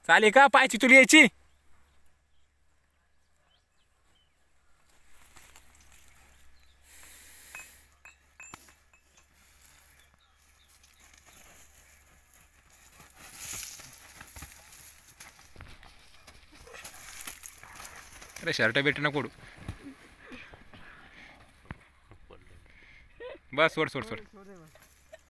चालेल का पायची तुला यायची. अरे शर्ट भेट ना कोडू. बस सोड सोड सोड.